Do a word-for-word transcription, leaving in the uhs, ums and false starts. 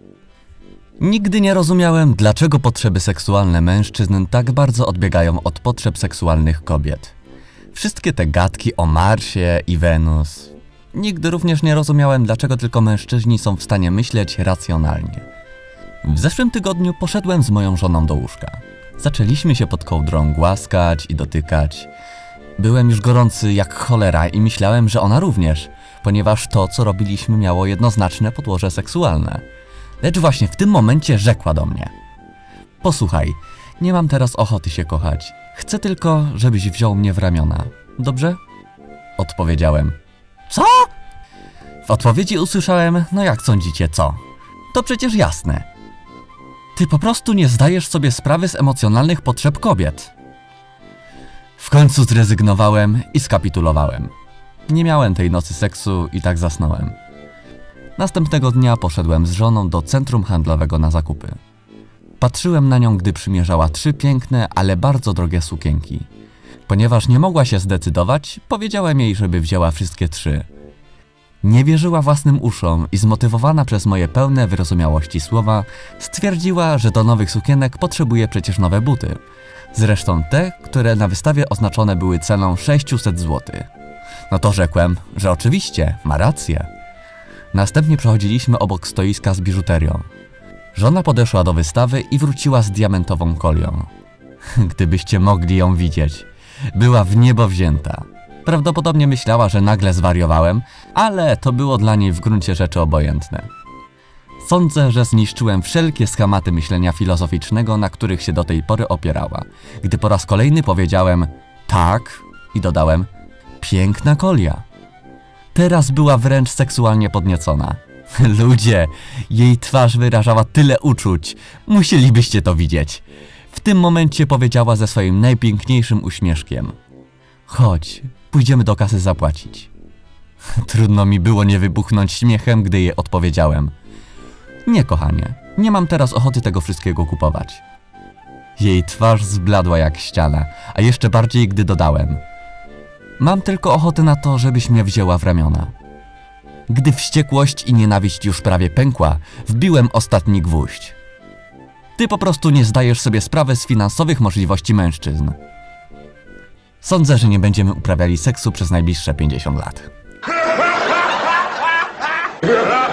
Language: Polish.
Nigdy nie rozumiałem, dlaczego potrzeby seksualne mężczyzn tak bardzo odbiegają od potrzeb seksualnych kobiet. Wszystkie te gadki o Marsie i Wenus. Nigdy również nie rozumiałem, dlaczego tylko mężczyźni są w stanie myśleć racjonalnie. W zeszłym tygodniu poszedłem z moją żoną do łóżka. Zaczęliśmy się pod kołdrą głaskać i dotykać. Byłem już gorący jak cholera i myślałem, że ona również, ponieważ to, co robiliśmy, miało jednoznaczne podłoże seksualne. Lecz właśnie w tym momencie rzekła do mnie: posłuchaj, nie mam teraz ochoty się kochać. Chcę tylko, żebyś wziął mnie w ramiona. Dobrze? Odpowiedziałem: co? W odpowiedzi usłyszałem: no jak sądzicie, co? To przecież jasne. Ty po prostu nie zdajesz sobie sprawy z emocjonalnych potrzeb kobiet. W końcu zrezygnowałem i skapitulowałem. Nie miałem tej nocy seksu i tak zasnąłem. Następnego dnia poszedłem z żoną do centrum handlowego na zakupy. Patrzyłem na nią, gdy przymierzała trzy piękne, ale bardzo drogie sukienki. Ponieważ nie mogła się zdecydować, powiedziałem jej, żeby wzięła wszystkie trzy. Nie wierzyła własnym uszom i zmotywowana przez moje pełne wyrozumiałości słowa, stwierdziła, że do nowych sukienek potrzebuje przecież nowe buty. Zresztą te, które na wystawie oznaczone były ceną sześćset złotych. No to rzekłem, że oczywiście, ma rację. Następnie przechodziliśmy obok stoiska z biżuterią. Żona podeszła do wystawy i wróciła z diamentową kolią. Gdybyście mogli ją widzieć. Była w niebo wzięta. Prawdopodobnie myślała, że nagle zwariowałem, ale to było dla niej w gruncie rzeczy obojętne. Sądzę, że zniszczyłem wszelkie schematy myślenia filozoficznego, na których się do tej pory opierała, gdy po raz kolejny powiedziałem tak i dodałem piękna kolia. Teraz była wręcz seksualnie podniecona. Ludzie, jej twarz wyrażała tyle uczuć, musielibyście to widzieć. W tym momencie powiedziała ze swoim najpiękniejszym uśmieszkiem: chodź, pójdziemy do kasy zapłacić. Trudno mi było nie wybuchnąć śmiechem, gdy jej odpowiedziałem: nie, kochanie, nie mam teraz ochoty tego wszystkiego kupować. Jej twarz zbladła jak ściana, a jeszcze bardziej, gdy dodałem: mam tylko ochotę na to, żebyś mnie wzięła w ramiona. Gdy wściekłość i nienawiść już prawie pękła, wbiłem ostatni gwóźdź. Ty po prostu nie zdajesz sobie sprawy z finansowych możliwości mężczyzn. Sądzę, że nie będziemy uprawiali seksu przez najbliższe pięćdziesiąt lat.